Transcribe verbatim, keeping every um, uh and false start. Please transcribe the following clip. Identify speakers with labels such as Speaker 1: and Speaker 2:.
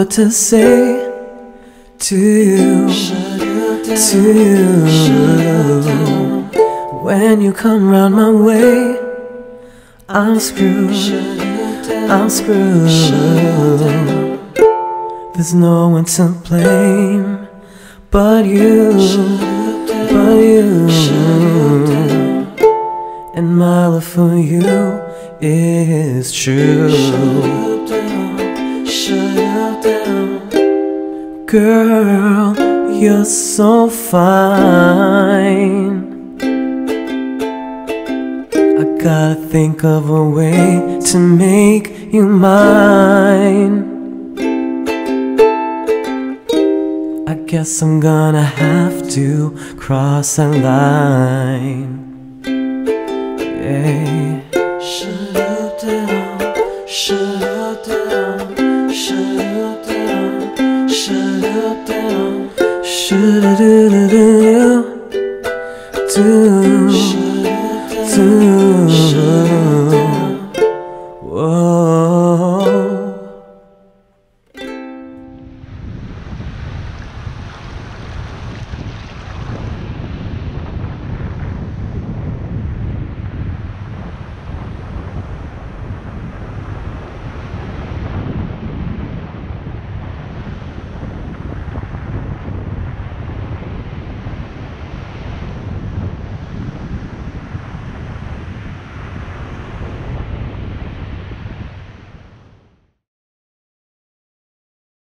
Speaker 1: what to say to you, to you. When you come round my way, I'm screwed, I'm screwed. There's no one to blame but you, but you. And my love for you is true. Girl, you're so fine. I gotta think of a way to make you mine. I guess I'm gonna have to cross that line. Yeah. Shut up down, shut up down, shut up down, shut up down, shut up do do do do.